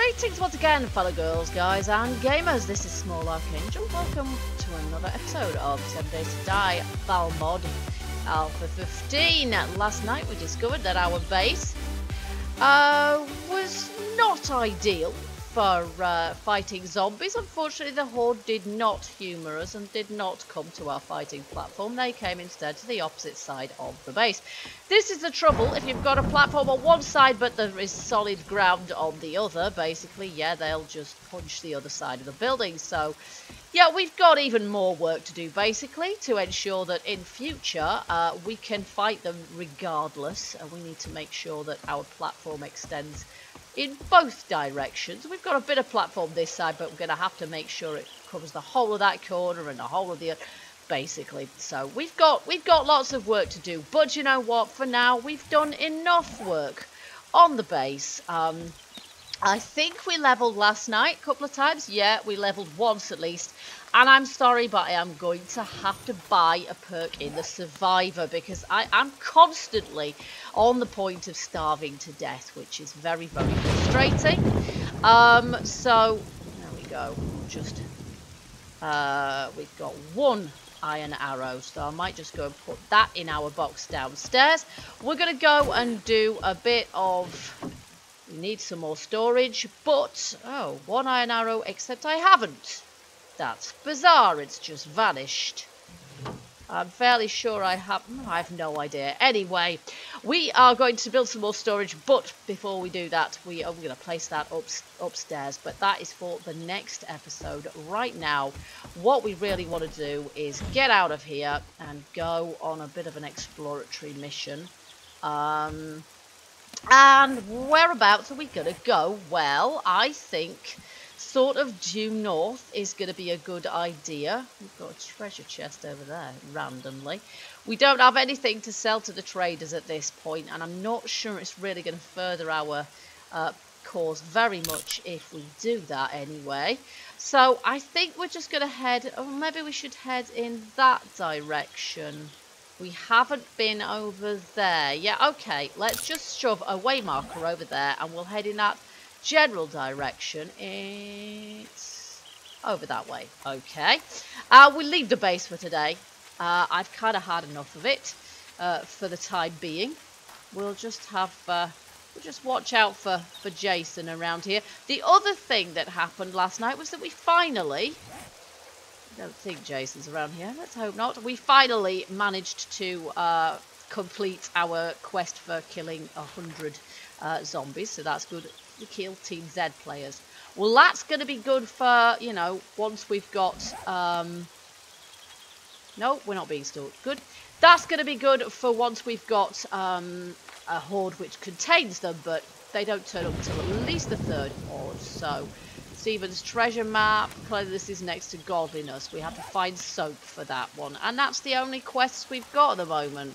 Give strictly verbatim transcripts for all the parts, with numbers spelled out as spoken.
Greetings once again, fellow girls, guys, and gamers. This is Small Archangel. Welcome to another episode of seven Days to Die Valmod Alpha fifteen. Last night we discovered that our base uh, was not ideal for uh, fighting zombies. Unfortunately, the Horde did not humour us and did not come to our fighting platform. They came instead to the opposite side of the base. This is the trouble. If you've got a platform on one side but there is solid ground on the other, basically, yeah, they'll just punch the other side of the building. So, yeah, we've got even more work to do, basically, to ensure that in future uh, we can fight them regardless. And we need to make sure that our platform extends in both directions. We've got a bit of platform this side, but we're going to have to make sure it covers the whole of that corner and the whole of the other, basically. So we've got we've got lots of work to do, but you know what? For now, we've done enough work on the base. Um, I think we leveled last night a couple of times. Yeah, we leveled once at least. And I'm sorry, but I am going to have to buy a perk in the Survivor because I am constantly on the point of starving to death, which is very, very frustrating. Um, so, there we go. Just, uh, we've got one iron arrow, so I might just go and put that in our box downstairs. We're going to go and do a bit of... We need some more storage, but, oh, one iron arrow, except I haven't. That's bizarre, it's just vanished. I'm fairly sure I have... I have no idea. Anyway, we are going to build some more storage, but before we do that, we are going to place that up, upstairs. But that is for the next episode. Right now, what we really want to do is get out of here and go on a bit of an exploratory mission. Um, and whereabouts are we going to go? Well, I think... sort of due north is going to be a good idea. We've got a treasure chest over there, randomly. We don't have anything to sell to the traders at this point, and I'm not sure it's really going to further our uh, cause very much if we do that anyway. So I think we're just going to head, or maybe we should head in that direction. We haven't been over there. Yeah, okay, let's just shove a way marker over there, and we'll head in that general direction. It's over that way. Okay, uh, we'll leave the base for today. uh, I've kind of had enough of it uh, for the time being. We'll just have uh, we'll just watch out for for Jason around here. The other thing that happened last night was that we finally, I don't think Jason's around here, let's hope not, we finally managed to uh, complete our quest for killing a hundred uh, zombies, so that's good. We kill Team Z players. Well, that's going to be good for, you know, once we've got... Um, no, we're not being stalked. Good. That's going to be good for once we've got um, a horde which contains them, but they don't turn up until at least the third horde. So, Stephen's treasure map. Clearly this is next to godliness. We have to find soap for that one. And that's the only quests we've got at the moment.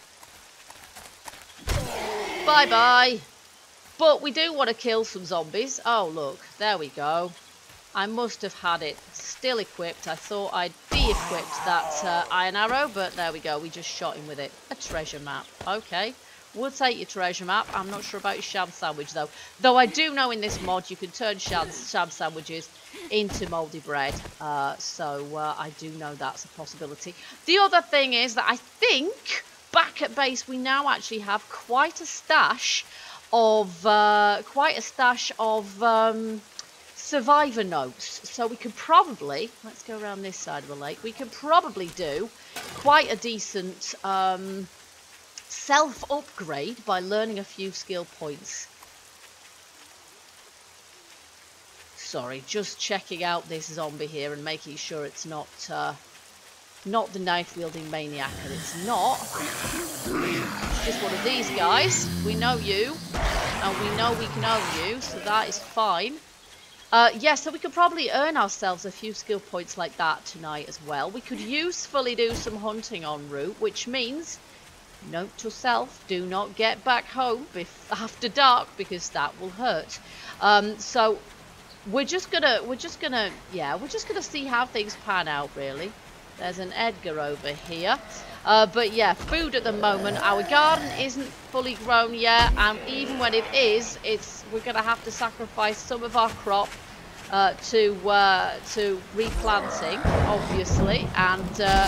Bye-bye. But we do want to kill some zombies. Oh, look. There we go. I must have had it still equipped. I thought I'd be equipped that uh, iron arrow, but there we go. We just shot him with it. A treasure map. Okay. We'll take your treasure map. I'm not sure about your sham sandwich, though. Though I do know in this mod you can turn sham, sham sandwiches into mouldy bread. Uh, so uh, I do know that's a possibility. The other thing is that I think back at base we now actually have quite a stash of uh, quite a stash of um, survivor notes, so we could probably, let's go around this side of the lake, we could probably do quite a decent um, self upgrade by learning a few skill points. Sorry, just checking out this zombie here and making sure it's not uh, not the knife wielding maniac, and it's not. It's just one of these guys. We know you. And we know we can own you, so that is fine. Uh, yeah, so we could probably earn ourselves a few skill points like that tonight as well. We could usefully do some hunting en route, which means, note to self, do not get back home after dark, because that will hurt. Um, so we're just gonna, we're just gonna, yeah, we're just gonna see how things pan out, really. There's an Edgar over here. Uh, but yeah, food at the moment. Our garden isn't fully grown yet, and even when it is, it's we're going to have to sacrifice some of our crop uh, to uh, to replanting, obviously. And uh,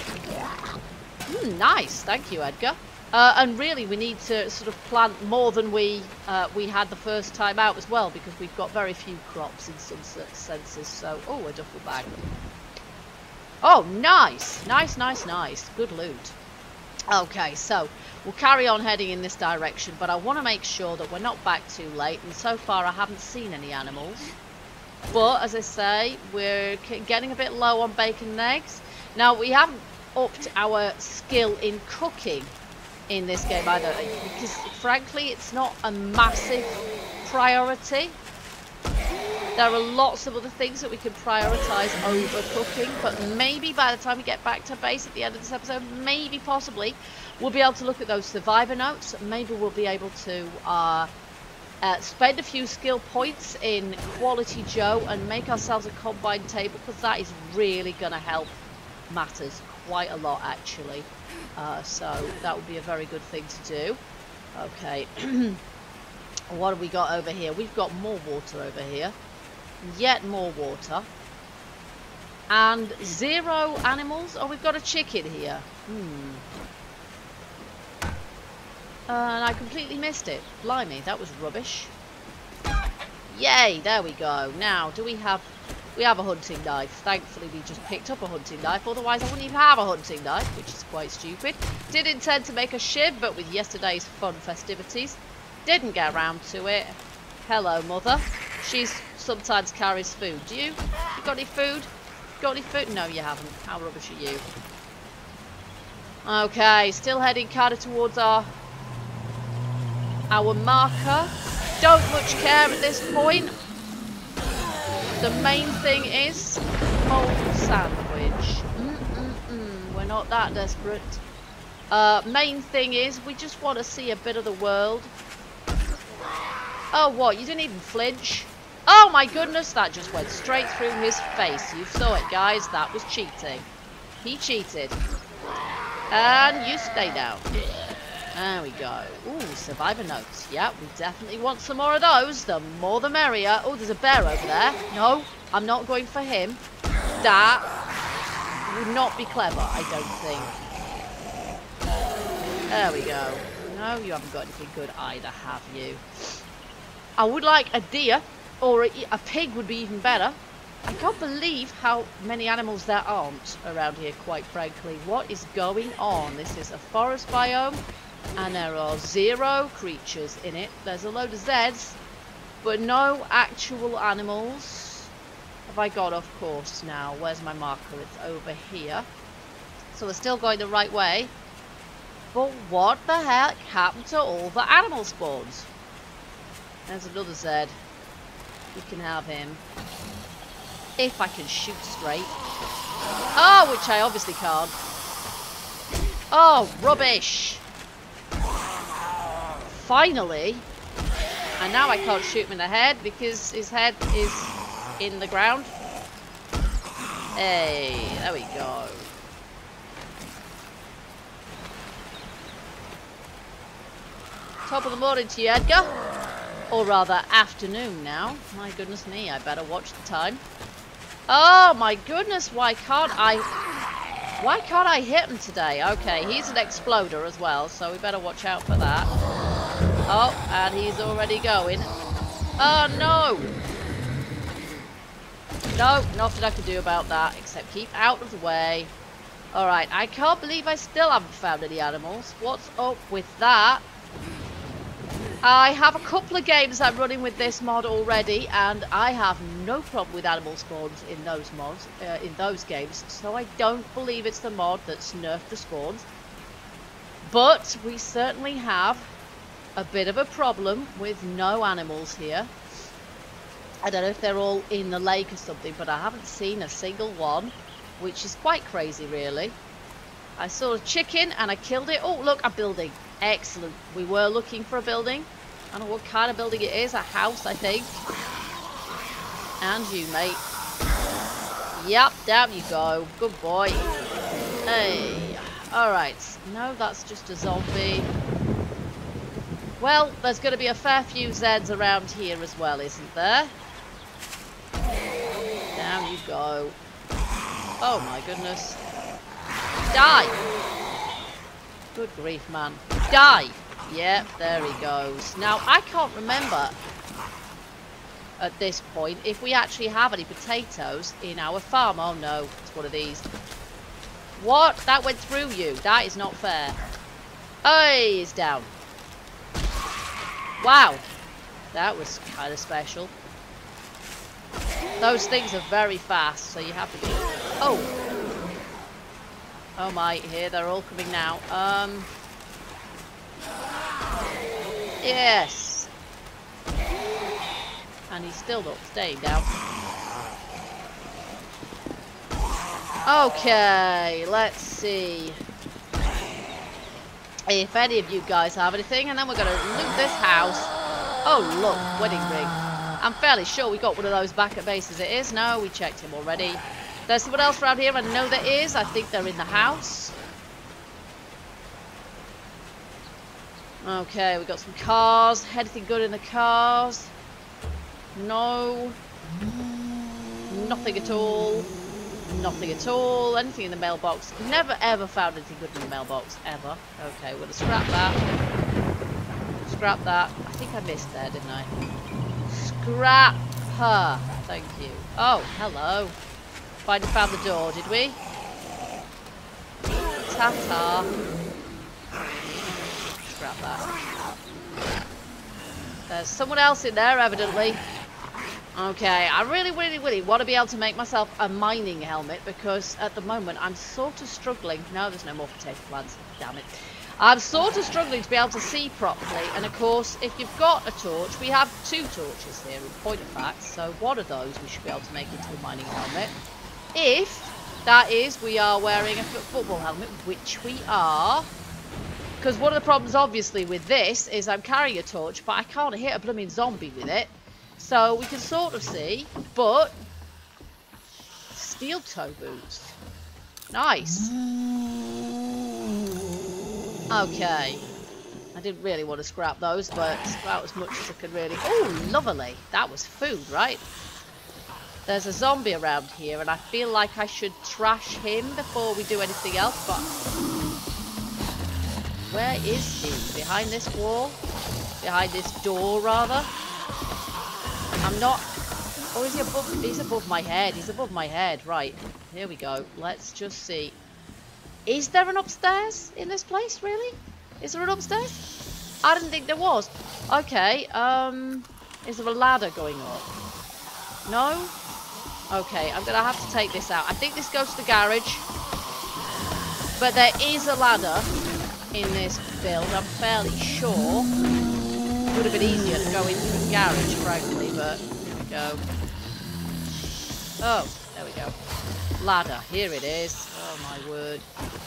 mm, nice, thank you, Edgar. Uh, and really, we need to sort of plant more than we uh, we had the first time out as well, because we've got very few crops in some senses. So, oh, a duffel bag. Oh, nice! Nice, nice, nice. Good loot. Okay, so we'll carry on heading in this direction, but I want to make sure that we're not back too late, and so far I haven't seen any animals. But, as I say, we're getting a bit low on bacon and eggs. Now, we haven't upped our skill in cooking in this game either, because, frankly, it's not a massive priority. There are lots of other things that we can prioritise over cooking, but maybe by the time we get back to base at the end of this episode, maybe possibly, we'll be able to look at those survivor notes. Maybe we'll be able to uh, uh, spend a few skill points in Quality Joe and make ourselves a combined table, because that is really going to help matters quite a lot, actually. Uh, so that would be a very good thing to do. Okay. What have we got over here? We've got more water over here. Yet more water. And zero animals. Oh, we've got a chicken here. Hmm. Uh, and I completely missed it. Blimey, that was rubbish. Yay, there we go. Now, do we have... We have a hunting knife. Thankfully, we just picked up a hunting knife. Otherwise, I wouldn't even have a hunting knife, which is quite stupid. Did intend to make a shiv, but with yesterday's fun festivities, didn't get around to it. Hello, mother. She's sometimes carries food. Do you? You got any food? Got any food? No, you haven't. How rubbish are you? Okay, still heading kind of towards our our marker. Don't much care at this point. The main thing is cold sandwich. Mm-mm-mm. We're not that desperate. Uh, main thing is we just want to see a bit of the world. Oh, what? You didn't even flinch? Oh, my goodness. That just went straight through his face. You saw it, guys. That was cheating. He cheated. And you stay down. There we go. Ooh, survivor notes. Yeah, we definitely want some more of those. The more the merrier. Oh, there's a bear over there. No, I'm not going for him. That would not be clever, I don't think. There we go. No, you haven't got anything good either, have you? I would like a deer, or a, a pig would be even better. I can't believe how many animals there aren't around here, quite frankly. What is going on? This is a forest biome, and there are zero creatures in it. There's a load of Zeds, but no actual animals. Have I got off course now? Where's my marker? It's over here. So we're still going the right way. But what the heck happened to all the animal spawns? There's another Zed. You can have him. If I can shoot straight. Oh, which I obviously can't. Oh, rubbish. Finally. And now I can't shoot him in the head because his head is in the ground. Hey, there we go. Top of the morning to you, Edgar. Or rather, afternoon now. My goodness me, I better watch the time. Oh my goodness, why can't I... Why can't I hit him today? Okay, he's an exploder as well, so we better watch out for that. Oh, and he's already going. Oh no! No, nothing I can do about that, except keep out of the way. Alright, I can't believe I still haven't found any animals. What's up with that? I have a couple of games I'm running with this mod already, and I have no problem with animal spawns in those mods, uh, in those games, so I don't believe it's the mod that's nerfed the spawns. But we certainly have a bit of a problem with no animals here. I don't know if they're all in the lake or something, but I haven't seen a single one, which is quite crazy, really. I saw a chicken and I killed it. Oh, look, a building. Excellent. We were looking for a building. I don't know what kind of building it is. A house, I think. And you, mate. Yep, down you go. Good boy. Hey. Alright, no, that's just a zombie. Well, there's going to be a fair few Zeds around here as well, isn't there? Down you go. Oh my goodness. Die! Good grief, man. Die! Yep, there he goes. Now, I can't remember at this point if we actually have any potatoes in our farm. Oh no, it's one of these. What? That went through you. That is not fair. Hey, he's down. Wow. That was kind of special. Those things are very fast, so you have to be... Oh! Oh my, here, they're all coming now. Um... Yes! And he's still not staying down. Okay, let's see if any of you guys have anything, and then we're going to loot this house. Oh, look, wedding ring. I'm fairly sure we got one of those back at base as it is. No, we checked him already. There's someone else around here. I know there is. I think they're in the house. Okay, we got some cars. Anything good in the cars? No. Nothing at all. Nothing at all. Anything in the mailbox? Never ever found anything good in the mailbox. Ever. Okay, we're going to scrap that. Scrap that. I think I missed there, didn't I? Scrap her. Thank you. Oh, hello. Finally found the door, did we? Ta-ta. Scrap that. There's someone else in there, evidently. Okay, I really, really, really want to be able to make myself a mining helmet because at the moment I'm sort of struggling. No, there's no more potato plants. Damn it. I'm sort of struggling to be able to see properly. And of course, if you've got a torch, we have two torches here in point of fact. So one of those we should be able to make into a mining helmet. If, that is, we are wearing a football helmet, which we are. Because one of the problems, obviously, with this is I'm carrying a torch, but I can't hit a blooming zombie with it. So we can sort of see, but steel toe boots. Nice. Okay. I didn't really want to scrap those, but about as much as I could really... Oh, lovely. That was food, right? There's a zombie around here, and I feel like I should trash him before we do anything else, but... Where is he? Behind this wall? Behind this door, rather? I'm not... Oh, is he above... He's above my head. He's above my head. Right. Here we go. Let's just see. Is there an upstairs in this place, really? Is there an upstairs? I didn't think there was. Okay. Um... Is there a ladder going up? No? Okay. I'm going to have to take this out. I think this goes to the garage. But there is a ladder in this build. I'm fairly sure. Would have been easier to go into the garage, frankly, but here we go. Oh, there we go. Ladder, here it is. Oh my word.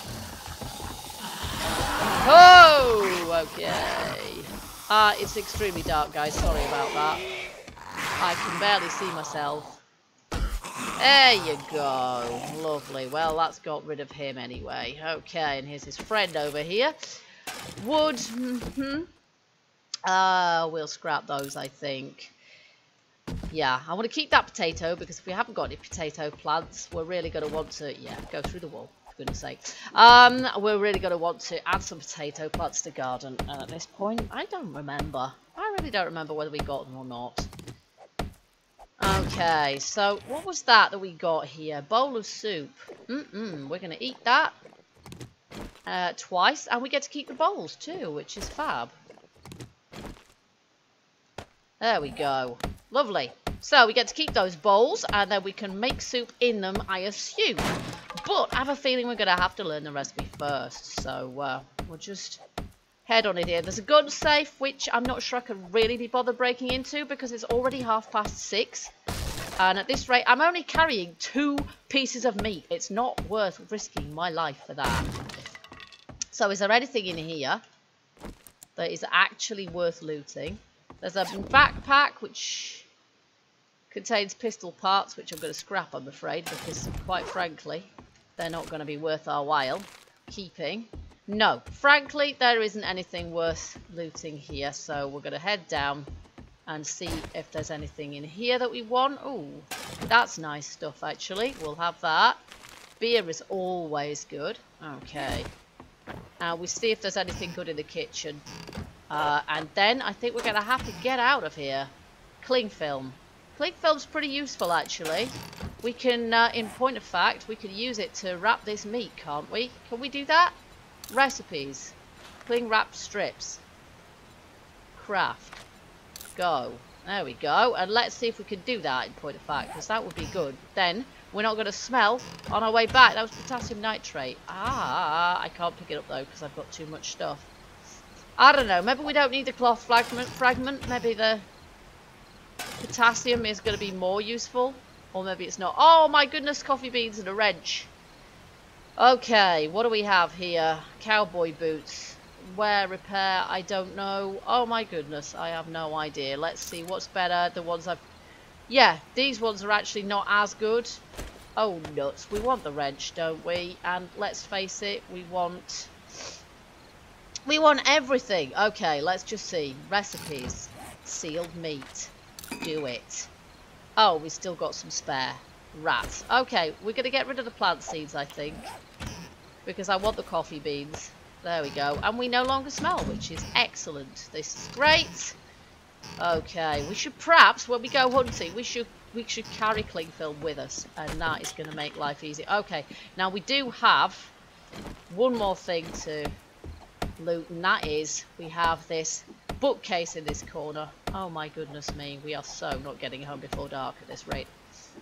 Oh, okay. Ah, uh, it's extremely dark, guys. Sorry about that. I can barely see myself. There you go. Lovely. Well, that's got rid of him anyway. Okay, and here's his friend over here. Wood. Mm-hmm. Uh, we'll scrap those, I think. Yeah, I want to keep that potato because if we haven't got any potato plants, we're really going to want to, yeah, go through the wall, for goodness sake. Um, we're really going to want to add some potato plants to the garden. And at this point, I don't remember. I really don't remember whether we got them or not. Okay, so what was that that we got here? Bowl of soup. Mm-mm, we're going to eat that uh, twice, and we get to keep the bowls too, which is fab. There we go. Lovely. So we get to keep those bowls and then we can make soup in them, I assume. But I have a feeling we're going to have to learn the recipe first. So uh, we'll just head on it here. There's a gun safe, which I'm not sure I can really be bothered breaking into because it's already half past six. And at this rate, I'm only carrying two pieces of meat. It's not worth risking my life for that. So is there anything in here that is actually worth looting? There's a backpack which contains pistol parts, which I'm going to scrap, I'm afraid, because quite frankly, they're not going to be worth our while. keeping? No. Frankly, there isn't anything worth looting here, so we're going to head down and see if there's anything in here that we want. Oh, that's nice stuff, actually. We'll have that. Beer is always good. Okay. Now, we see if there's anything good in the kitchen. Uh, and then I think we're going to have to get out of here. Cling film. Cling film's pretty useful, actually. We can, uh, in point of fact, we can use it to wrap this meat, can't we? Can we do that? Recipes. Cling wrap strips. Craft. Go. There we go. And let's see if we can do that, in point of fact, because that would be good. Then we're not going to smell on our way back. That was potassium nitrate. Ah, I can't pick it up, though, because I've got too much stuff. I don't know. Maybe we don't need the cloth fragment. fragment. Maybe the potassium is going to be more useful. Or maybe it's not. Oh, my goodness. Coffee beans and a wrench. Okay. What do we have here? Cowboy boots. Wear, repair. I don't know. Oh, my goodness. I have no idea. Let's see. What's better? The ones I've... Yeah, these ones are actually not as good. Oh, nuts. We want the wrench, don't we? And let's face it, we want... We want everything. Okay, let's just see. Recipes. Sealed meat. Do it. Oh, we still got some spare. Rats. Okay, we're going to get rid of the plant seeds, I think. Because I want the coffee beans. There we go. And we no longer smell, which is excellent. This is great. Okay, we should perhaps, when we go hunting, we should we should carry cling film with us. And that is going to make life easy. Okay, now we do have one more thing to... loot, and that is we have this bookcase in this corner. Oh my goodness me, we are so not getting home before dark at this rate.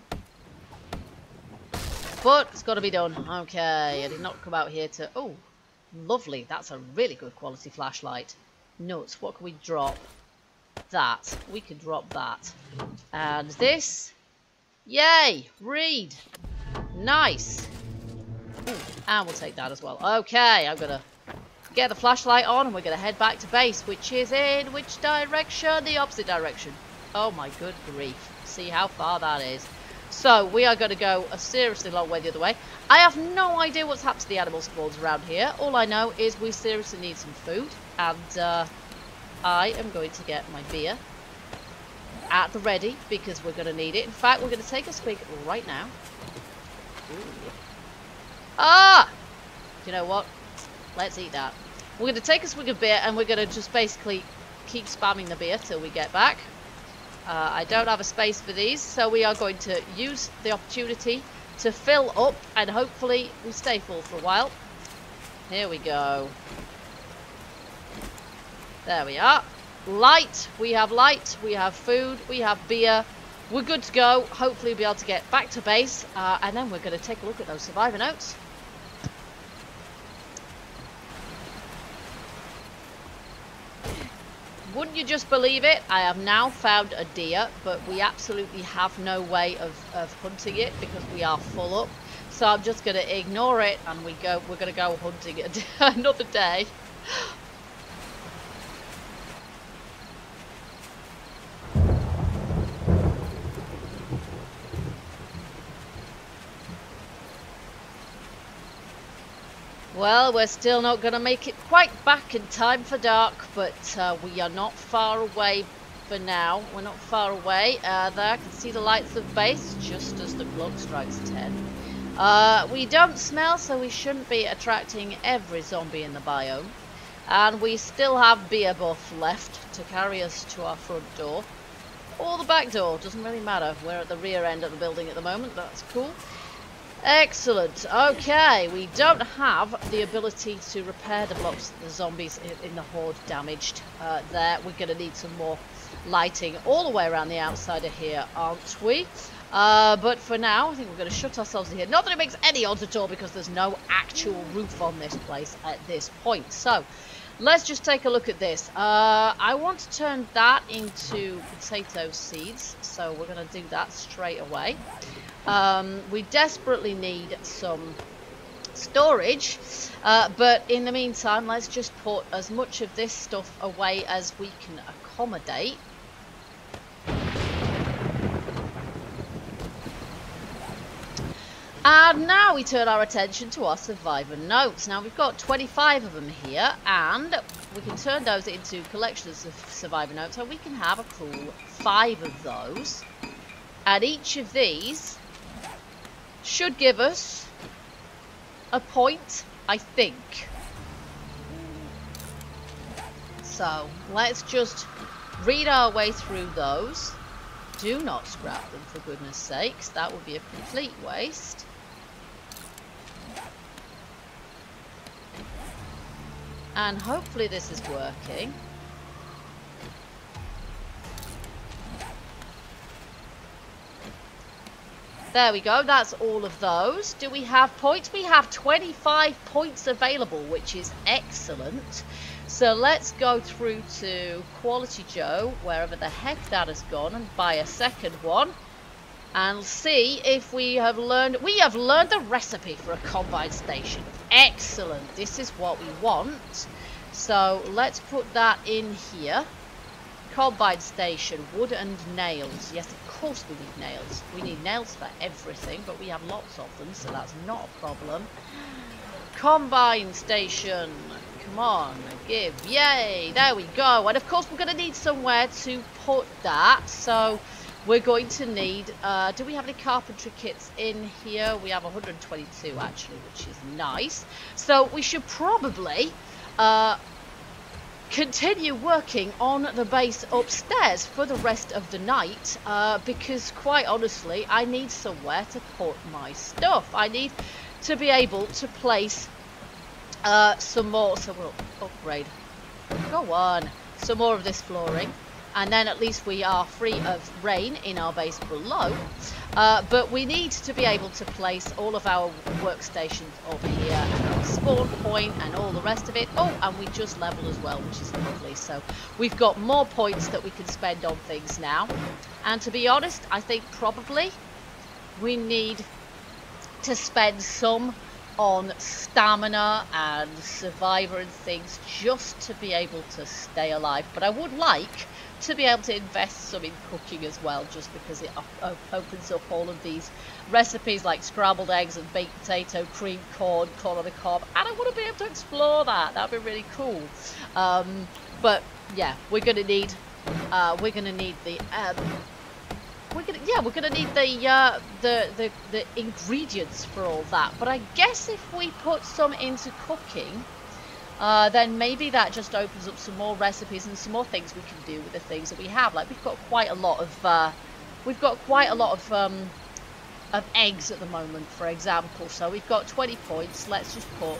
But it's got to be done. Okay, I did not come out here to... Oh, lovely. That's a really good quality flashlight. Nuts. What can we drop? That. We can drop that. And this. Yay! Read. Nice. Ooh, and we'll take that as well. Okay, I'm going to get the flashlight on and we're going to head back to base, which is in which direction? The opposite direction. Oh my good grief. See how far that is. So we are going to go a seriously long way the other way. I have no idea what's happened to the animal spawns around here. All I know is we seriously need some food. And uh, I am going to get my beer at the ready because we're going to need it. In fact, we're going to take a swig right now. Ooh. Ah! You know what? Let's eat that. We're going to take a swig of beer and we're going to just basically keep spamming the beer till we get back. Uh, I don't have a space for these, so we are going to use the opportunity to fill up and hopefully we stay full for a while. Here we go. There we are. Light. We have light. We have food. We have beer. We're good to go. Hopefully we'll be able to get back to base uh, and then we're going to take a look at those survivor notes. Wouldn't you just believe it? I have now found a deer, but we absolutely have no way of, of hunting it because we are full up. So I'm just going to ignore it and we go. We're going to go hunting it another day. Well, we're still not going to make it quite back in time for dark, but uh, we are not far away for now. We're not far away. Uh, there, I can see the lights of base just as the clock strikes ten. Uh, we don't smell, so we shouldn't be attracting every zombie in the biome. And we still have beer buff left to carry us to our front door. Or the back door, doesn't really matter. We're at the rear end of the building at the moment, that's cool. Excellent. Okay, we don't have the ability to repair the blocks that the zombies in, in the horde damaged uh, there. We're going to need some more lighting all the way around the outside of here, aren't we? Uh, but for now, I think we're going to shut ourselves in here. Not that it makes any odds at all because there's no actual roof on this place at this point. So, let's just take a look at this. Uh, I want to turn that into potato seeds, so we're going to do that straight away. Um, we desperately need some storage, uh, but in the meantime, let's just put as much of this stuff away as we can accommodate. And now we turn our attention to our survivor notes. Now we've got twenty-five of them here, and we can turn those into collections of survivor notes, and we can have a cool five of those. And each of these should give us a point, I think. So let's just read our way through those. Do not scrap them, for goodness sakes. That would be a complete waste. And hopefully this is working. There we go, that's all of those. Do we have points? We have twenty-five points available, which is excellent. So let's go through to Quality Joe, wherever the heck that has gone, and buy a second one. And see if we have learned... We have learned the recipe for a combine station. Excellent. This is what we want. So let's put that in here. Combine station, wood and nails. Yes, of course we need nails. We need nails for everything, but we have lots of them, so that's not a problem. Combine station. Come on, give. Yay, there we go. And of course we're going to need somewhere to put that. So we're going to need... Uh, do we have any carpentry kits in here? We have one hundred twenty-two actually, which is nice. So we should probably... Uh, continue working on the base upstairs for the rest of the night, uh, because quite honestly I need somewhere to put my stuff. I need to be able to place uh, some more, so we'll upgrade, go on, some more of this flooring, and then at least we are free of rain in our base below. Uh, but we need to be able to place all of our workstations over here, and our spawn point and all the rest of it. Oh, and we just leveled as well, which is lovely. So we've got more points that we can spend on things now. And to be honest, I think probably we need to spend some on stamina and survivor and things just to be able to stay alive. But I would like to be able to invest some in cooking as well, just because it op op opens up all of these recipes like scrambled eggs and baked potato, creamed corn, corn on the cob, and I want to be able to explore that. That'd be really cool. Um, but yeah, we're gonna need uh, we're gonna need the um, we're gonna yeah we're gonna need the uh, the the the ingredients for all that. But I guess if we put some into cooking, Uh, then maybe that just opens up some more recipes and some more things we can do with the things that we have. Like we've got quite a lot of, uh, we've got quite a lot of um, of eggs at the moment, for example. So we've got twenty points. Let's just put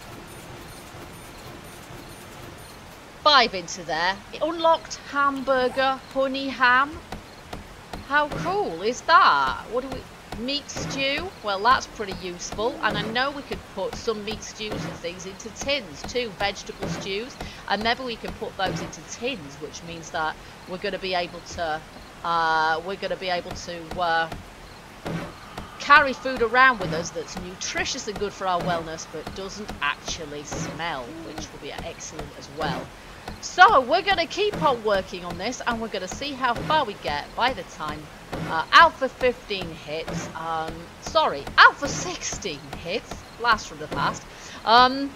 five into there. Unlocked hamburger, honey ham. How cool is that? What do we? Meat stew, well that's pretty useful, and I know we could put some meat stews and things into tins too, vegetable stews, and maybe we can put those into tins, which means that we're going to be able to uh, we're going to be able to uh, carry food around with us that's nutritious and good for our wellness, but doesn't actually smell, which will be excellent as well. So we're going to keep on working on this, and we're going to see how far we get by the time uh, Alpha fifteen hits. Um, sorry, Alpha sixteen hits. Blast from the past. Um,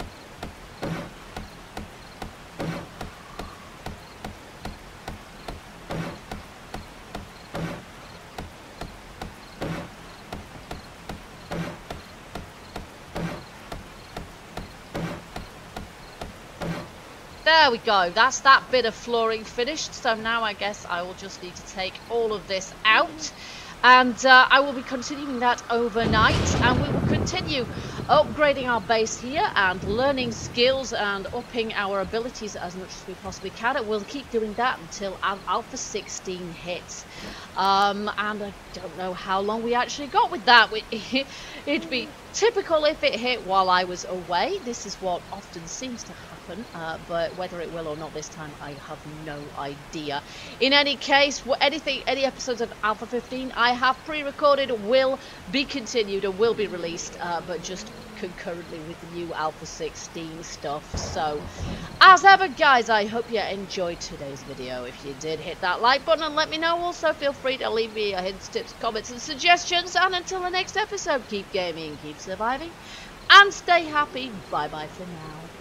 There we go, that's that bit of flooring finished. So now I guess I will just need to take all of this out, and uh, I will be continuing that overnight, and we will continue upgrading our base here and learning skills and upping our abilities as much as we possibly can. And we'll keep doing that until Alpha sixteen hits. Um, and I don't know how long we actually got with that. It'd be typical if it hit while I was away. This is what often seems to happen happen, uh, but whether it will or not this time, I have no idea. In any case, anything, any episodes of Alpha fifteen I have pre-recorded will be continued and will be released, uh, but just concurrently with the new Alpha sixteen stuff. So, as ever, guys, I hope you enjoyed today's video. If you did, hit that like button and let me know. Also, feel free to leave me your hints, tips, comments, and suggestions. And until the next episode, keep gaming, keep surviving, and stay happy. Bye bye for now.